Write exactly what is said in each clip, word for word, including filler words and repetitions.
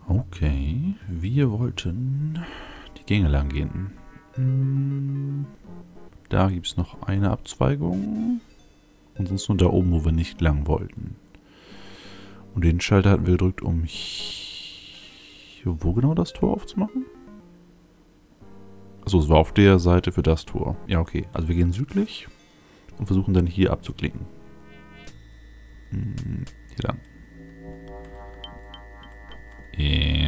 Okay, wir wollten die Gänge lang gehen. Hm, da gibt es noch eine Abzweigung. Und sonst nur da oben, wo wir nicht lang wollten. Und den Schalter hatten wir gedrückt, um hier, wo genau das Tor aufzumachen? Achso, es war auf der Seite für das Tor. Ja, okay. Also wir gehen südlich und versuchen dann hier abzuklicken. Hm, hier lang. Äh.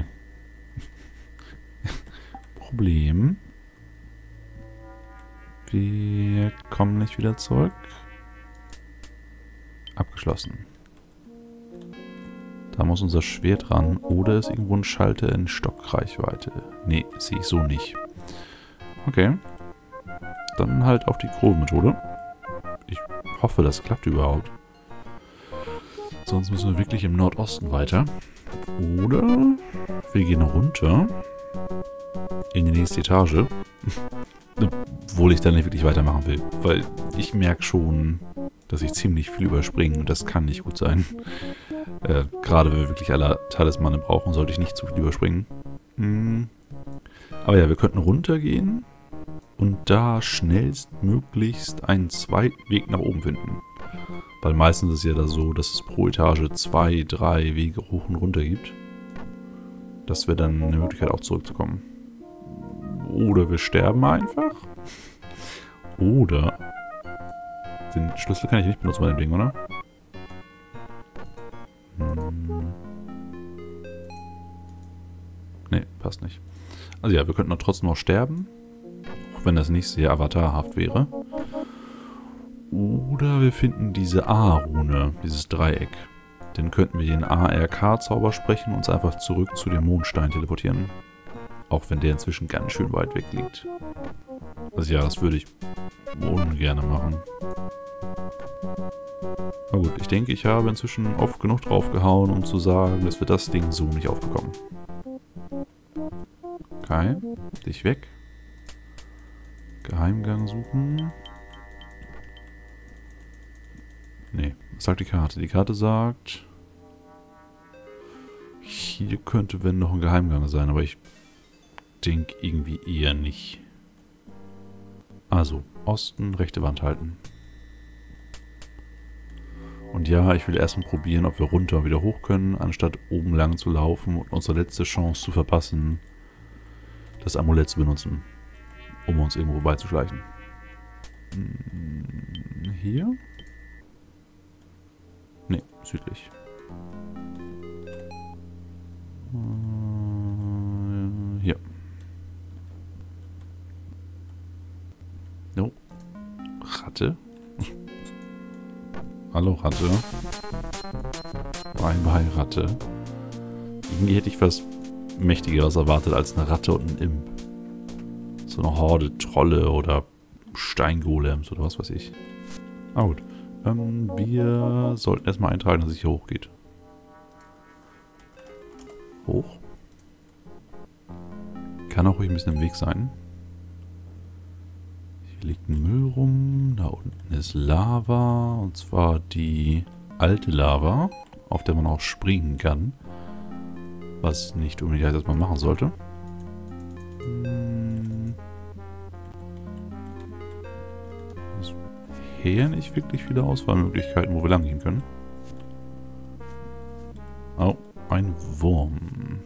Problem. Wir kommen nicht wieder zurück. Abgeschlossen. Da muss unser Schwert ran. Oder ist irgendwo ein Schalter in Stockreichweite? Nee, sehe ich so nicht. Okay. Dann halt auf die Kronmethode. Ich hoffe, das klappt überhaupt. Sonst müssen wir wirklich im Nordosten weiter. Oder wir gehen runter in die nächste Etage. Obwohl ich dann nicht wirklich weitermachen will. Weil ich merke schon, dass ich ziemlich viel überspringe. Und das kann nicht gut sein. Äh, gerade wenn wir wirklich alle Talismane brauchen, sollte ich nicht zu viel überspringen. Hm. Aber ja, wir könnten runtergehen und da schnellstmöglichst einen zweiten Weg nach oben finden. Weil meistens ist es ja da so, dass es pro Etage zwei, drei Wege hoch und runter gibt. Das wäre dann eine Möglichkeit auch zurückzukommen. Oder wir sterben einfach. Oder den Schlüssel kann ich nicht benutzen bei dem Ding, oder? Hm. Ne, passt nicht. Also ja, wir könnten auch trotzdem noch sterben. Auch wenn das nicht sehr avatarhaft wäre. Oder wir finden diese A-Rune, dieses Dreieck. Dann könnten wir den A R K-Zauber sprechen und uns einfach zurück zu dem Mondstein teleportieren. Auch wenn der inzwischen ganz schön weit weg liegt. Also ja, das würde ich ungern machen. Na gut, ich denke, ich habe inzwischen oft genug draufgehauen, um zu sagen, dass wir das Ding so nicht aufbekommen. Okay, dich weg. Geheimgang suchen. Nee, was sagt die Karte? Die Karte sagt, hier könnte, wenn, noch ein Geheimgang sein, aber ich denke irgendwie eher nicht. Also, Osten, rechte Wand halten. Und ja, ich will erstmal probieren, ob wir runter und wieder hoch können, anstatt oben lang zu laufen und unsere letzte Chance zu verpassen, das Amulett zu benutzen, um uns irgendwo beizuschleichen. Hm, hier? Ne, südlich. Äh, hier. No. Ratte? Hallo Ratte. Bye bye Ratte. Irgendwie hätte ich was Mächtigeres erwartet als eine Ratte und ein Imp. So eine Horde Trolle oder Steingolems oder was weiß ich. Ah gut. Ähm, wir sollten erstmal eintragen, dass es hier hochgeht. Hoch. Kann auch ruhig ein bisschen im Weg sein. Hier liegt ein Müll rum. Da unten ist Lava. Und zwar die alte Lava, auf der man auch springen kann. Was nicht unbedingt heißt, dass man machen sollte. Hm. Bisher nicht wirklich viele Auswahlmöglichkeiten, wo wir lang gehen können. Oh, ein Wurm.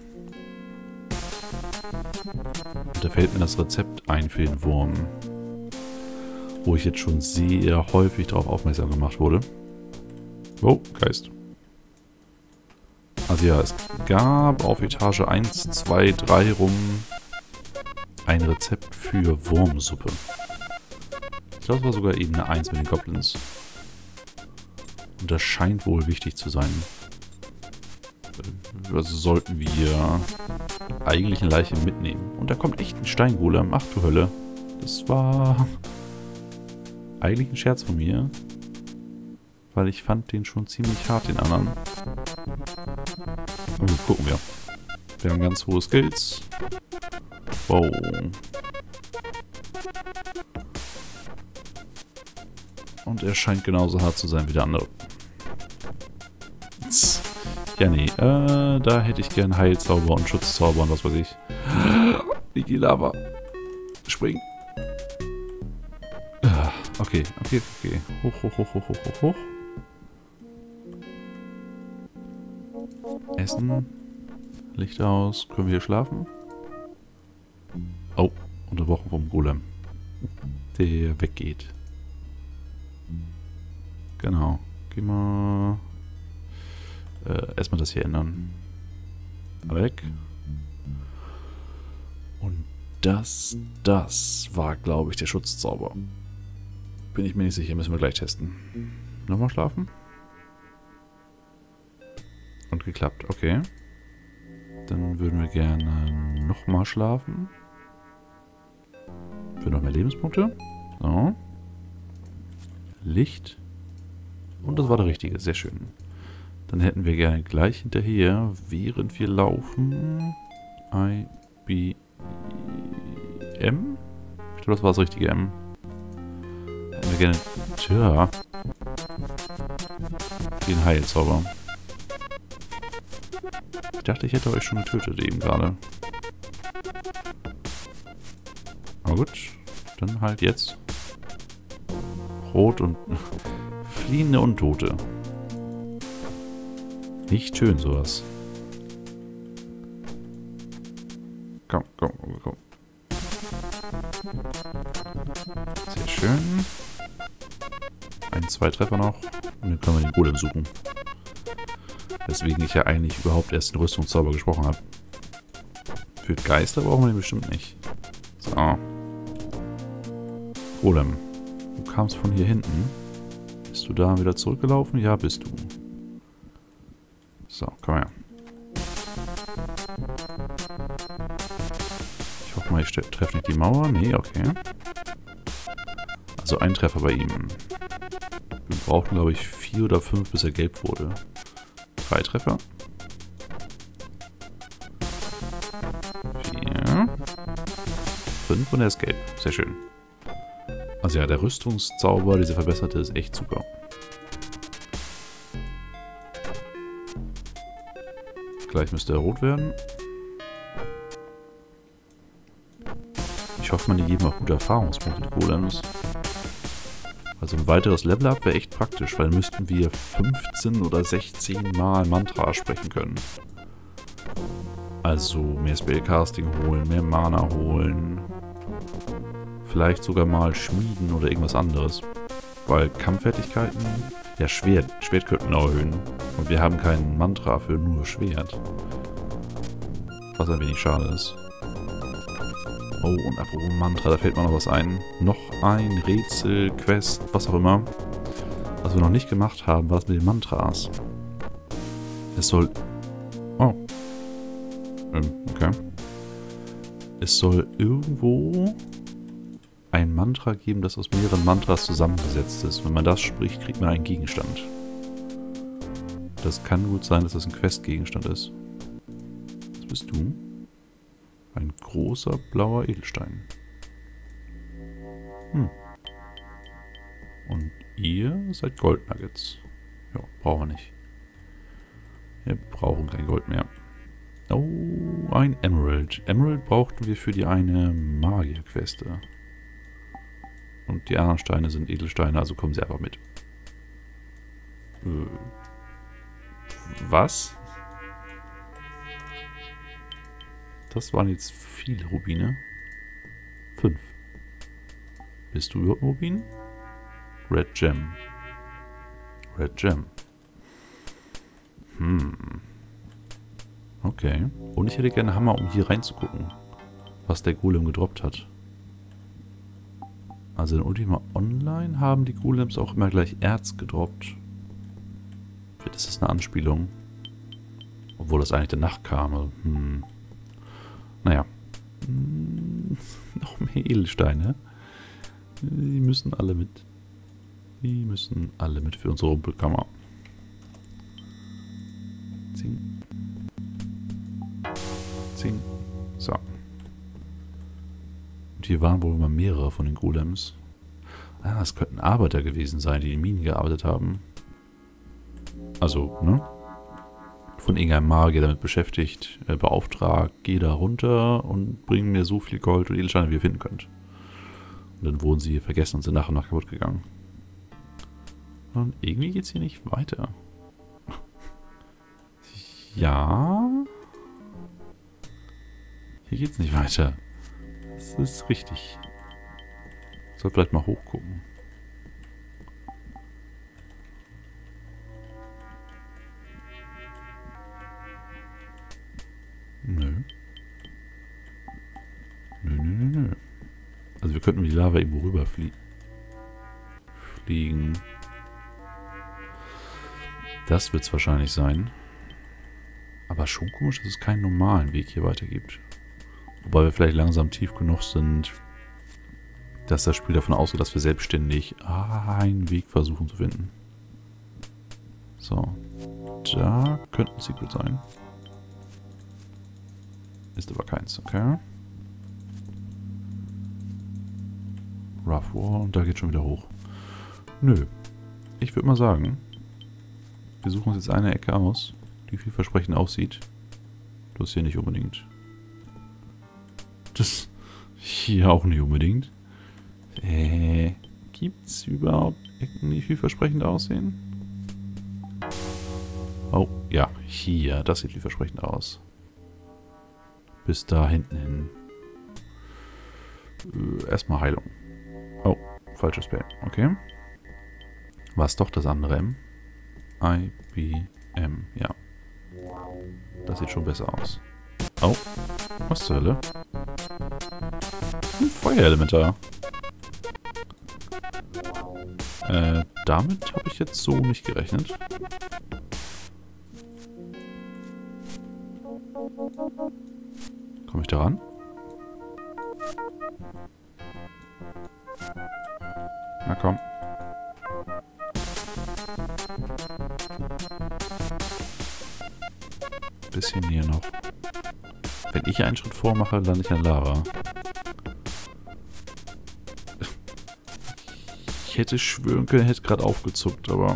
Und da fällt mir das Rezept ein für den Wurm. Wo ich jetzt schon sehr häufig darauf aufmerksam gemacht wurde. Oh, Geist. Also ja, es gab auf Etage eins, zwei, drei rum ein Rezept für Wurmsuppe. Ich glaube, es war sogar Ebene eins mit den Goblins. Und das scheint wohl wichtig zu sein. Also sollten wir eigentlich eine Leiche mitnehmen. Und da kommt echt ein Steingolem. Ach du Hölle. Das war eigentlich ein Scherz von mir. Weil ich fand den schon ziemlich hart, den anderen. Und gut, gucken wir. Wir haben ganz hohe Skills. Wow. Und er scheint genauso hart zu sein wie der andere. Ja, nee. Äh, da hätte ich gern Heilzauber und Schutzzauber und was weiß ich. Die Lava. Spring. Okay, okay, okay. Hoch, hoch, hoch, hoch, hoch, hoch, hoch. Essen. Licht aus. Können wir hier schlafen? Oh, unterbrochen vom Golem. Der weggeht. Genau. Geh mal... Äh, erstmal das hier ändern. Weg. Und das, das war, glaube ich, der Schutzzauber. Bin ich mir nicht sicher, müssen wir gleich testen. Nochmal schlafen? Und geklappt, okay. Dann würden wir gerne nochmal schlafen. Für noch mehr Lebenspunkte. So. Licht. Und das war der richtige, sehr schön. Dann hätten wir gerne gleich hinterher, während wir laufen, I B M? Ich glaube, das war das richtige M. Hätten wir gerne... Tja. Den Heilzauber. Ich dachte, ich hätte euch schon getötet eben gerade. Aber gut. Dann halt jetzt. Rot und... Fliehende Untote. Nicht schön, sowas. Komm, komm, komm, komm. Sehr schön. Ein, zwei Treffer noch. Und dann können wir den Golem suchen. Weswegen ich ja eigentlich überhaupt erst den Rüstungszauber gesprochen habe. Für Geister brauchen wir den bestimmt nicht. So. Golem. Du kamst von hier hinten. Bist du da wieder zurückgelaufen? Ja, bist du. So, komm her. Ich hoffe mal, ich treffe nicht die Mauer. Nee, okay. Also ein Treffer bei ihm. Wir brauchten, glaube ich, vier oder fünf, bis er gelb wurde. Drei Treffer. Vier. Fünf und er ist gelb. Sehr schön. Also ja, der Rüstungszauber, dieser verbesserte, ist echt super. Gleich müsste er rot werden. Ich hoffe, man, die geben auch gute Erfahrungspunkte, die Golems. Also ein weiteres Level-Up wäre echt praktisch, weil müssten wir fünfzehn oder sechzehn Mal Mantra sprechen können. Also mehr Spellcasting holen, mehr Mana holen. Vielleicht sogar mal schmieden oder irgendwas anderes. Weil Kampffertigkeiten... Ja, Schwert. Schwert könnten wir erhöhen. Und wir haben keinen Mantra für nur Schwert. Was ein wenig schade ist. Oh, und apropos Mantra, da fällt mir noch was ein. Noch ein Rätsel, Quest, was auch immer. Was wir noch nicht gemacht haben, war das mit den Mantras. Es soll... Oh. Ähm, okay. Es soll irgendwo ein Mantra geben, das aus mehreren Mantras zusammengesetzt ist. Wenn man das spricht, kriegt man einen Gegenstand. Das kann gut sein, dass das ein Quest-Gegenstand ist. Was bist du? Ein großer blauer Edelstein. Hm. Und ihr seid Goldnuggets. Ja, brauchen wir nicht. Wir brauchen kein Gold mehr. Oh, ein Emerald. Emerald brauchten wir für die eine Magier-Queste. Und die anderen Steine sind Edelsteine, also kommen sie einfach mit. Äh, was? Das waren jetzt viele Rubine. Fünf. Bist du überhaupt ein Rubin? Red Gem. Red Gem. Hm. Okay. Und ich hätte gerne Hammer, um hier reinzugucken, was der Golem gedroppt hat. Also in Ultima Online haben die Golems auch immer gleich Erz gedroppt. Das ist eine Anspielung. Obwohl das eigentlich danach kam. Hm. Naja. Hm. Noch mehr Edelsteine. Die müssen alle mit. Die müssen alle mit für unsere Rumpelkammer. Zing. Zing. So. Und hier waren wohl mal mehrere von den Golems. Ah, es könnten Arbeiter gewesen sein, die in Minen gearbeitet haben. Also, ne? von irgendeinem Magier damit beschäftigt, äh, beauftragt, geh da runter und bring mir so viel Gold und Edelsteine, wie ihr finden könnt. Und dann wurden sie vergessen und sind nach und nach kaputt gegangen. Und irgendwie geht es hier nicht weiter. Ja. Hier geht es nicht weiter. Das ist richtig. Ich soll vielleicht mal hochgucken. Nö. Nö, nö, nö, nö. Also wir könnten mit die Lava irgendwo rüber flie fliegen. Das wird es wahrscheinlich sein. Aber schon komisch, dass es keinen normalen Weg hier weiter gibt. Wobei wir vielleicht langsam tief genug sind, dass das Spiel davon ausgeht, dass wir selbstständig einen Weg versuchen zu finden. So. Da könnte ein Secret sein. Ist aber keins, okay. Rough Wall und da geht schon wieder hoch. Nö. Ich würde mal sagen, wir suchen uns jetzt eine Ecke aus, die vielversprechend aussieht. Das hier nicht unbedingt. Das hier auch nicht unbedingt. Äh, gibt's überhaupt Ecken, die vielversprechend aussehen? Oh, ja, hier, das sieht vielversprechend aus. Bis da hinten hin. Äh, erstmal Heilung. Oh, falsches Spell. Okay. War es doch das andere M? I, B, M, ja. Das sieht schon besser aus. Oh, was zur Hölle? Ein Feuerelementar. Äh, damit habe ich jetzt so nicht gerechnet. Komme ich da ran? Na komm. Bisschen hier noch. Wenn ich einen Schritt vormache, lande ich in Lava. Ich hätte schwören können, hätte gerade aufgezuckt, aber...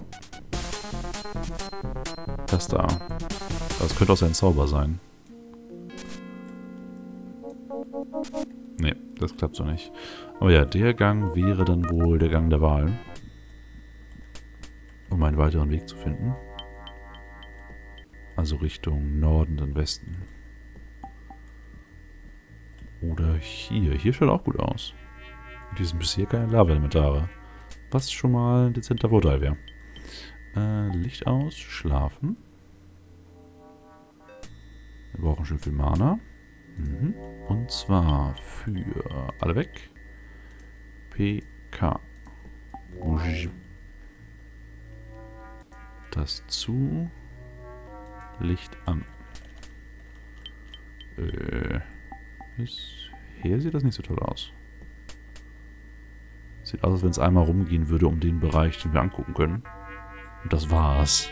Das da. Das könnte auch sein Zauber sein. Ne, das klappt so nicht. Aber ja, der Gang wäre dann wohl der Gang der Wahl. Um einen weiteren Weg zu finden. Also Richtung Norden und Westen. Oder hier. Hier schaut auch gut aus. Mit diesem bisher keine Lava-Elementare. Was schon mal ein dezenter Vorteil wäre. Äh, Licht aus, schlafen. Wir brauchen schon viel Mana. Mhm. Und zwar für alle weg. P K. Das zu. Licht an. Äh. Bisher sieht das nicht so toll aus. Sieht aus, als wenn es einmal rumgehen würde um den Bereich, den wir angucken können. Und das war's.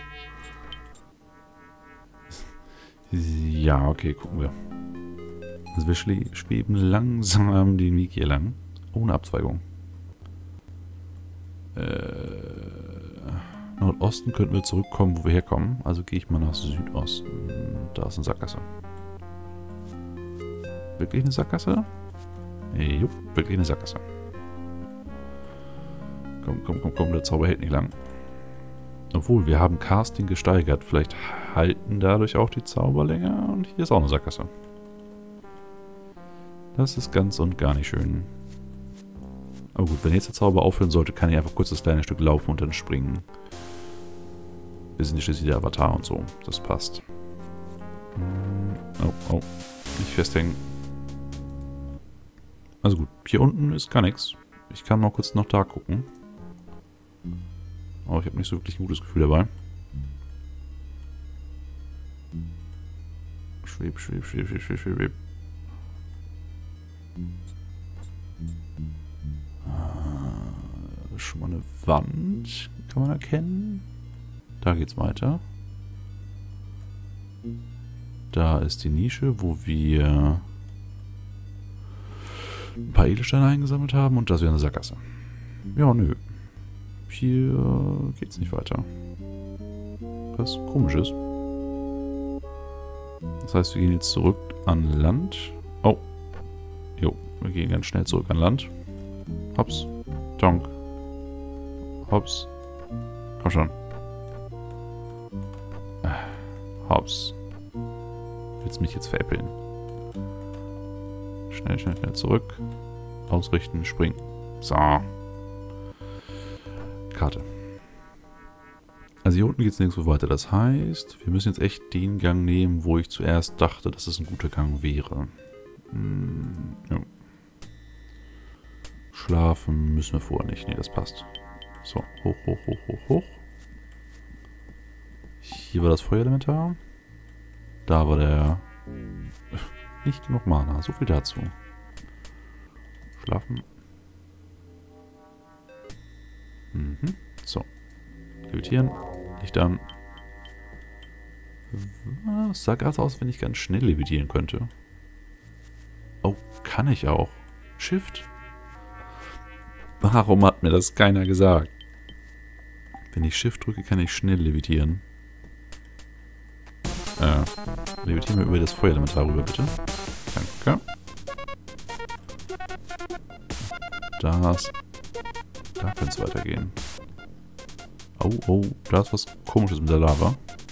Ja, okay, gucken wir. Also wir schweben langsam den Weg hier lang. Ohne Abzweigung. Äh, Nordosten könnten wir zurückkommen, wo wir herkommen. Also gehe ich mal nach Südosten. Da ist eine Sackgasse. Wirklich eine Sackgasse? Hey, jupp, wirklich eine Sackgasse. Komm, komm, komm, komm, der Zauber hält nicht lang. Obwohl, wir haben Casting gesteigert. Vielleicht halten dadurch auch die Zauber länger. Und hier ist auch eine Sackgasse. Das ist ganz und gar nicht schön. Aber gut, wenn jetzt der Zauber aufhören sollte, kann ich einfach kurz das kleine Stück laufen und dann springen. Wir sind schließlich der Avatar und so. Das passt. Oh, oh. Nicht festhängen. Also gut, hier unten ist gar nichts. Ich kann mal kurz noch da gucken. Aber ich habe nicht so wirklich ein gutes Gefühl dabei. Schweb, schweb, schweb, schweb, schweb, schweb. Ah, schon mal eine Wand, kann man erkennen. Da geht's weiter. Da ist die Nische, wo wir ein paar Edelsteine eingesammelt haben und das wäre eine Sackgasse. Ja, nö. Hier geht's nicht weiter. Was komisch ist. Das heißt, wir gehen jetzt zurück an Land. Oh. Jo, wir gehen ganz schnell zurück an Land. Hops. Tonk. Hops. Komm schon. Hops. Willst mich jetzt veräppeln? Schnell, schnell, schnell zurück. Ausrichten, springen. So. Karte. Also hier unten geht es nirgendwo weiter. Das heißt, wir müssen jetzt echt den Gang nehmen, wo ich zuerst dachte, dass es ein guter Gang wäre. Hm, ja. Schlafen müssen wir vorher nicht. Nee, das passt. So, hoch, hoch, hoch, hoch, hoch. Hier war das Feuerelementar. Da war der... Nicht genug Mana. So viel dazu. Schlafen. Mhm. So. Levitieren. Licht an. Was sah gerade aus, wenn ich ganz schnell levitieren könnte? Oh, kann ich auch. Shift. Warum hat mir das keiner gesagt? Wenn ich Shift drücke, kann ich schnell levitieren. Äh, levitieren wir über das Feuerelementar rüber, bitte. Danke. Das. Da könnte es weitergehen. Oh, oh, da ist was Komisches mit der Lava.